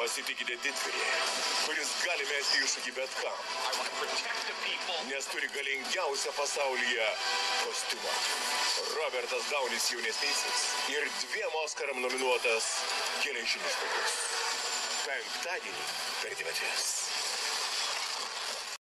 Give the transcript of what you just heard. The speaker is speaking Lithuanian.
Pasitikite didvyrį, kuris gali mesti iššūkį bet kam, nes turi galingiausią pasaulyje kostiumą. Robertas Daunis jaunesnysis ir 2 Oskaram nominuotas Geležinis žmogus. Penktadienį per 9.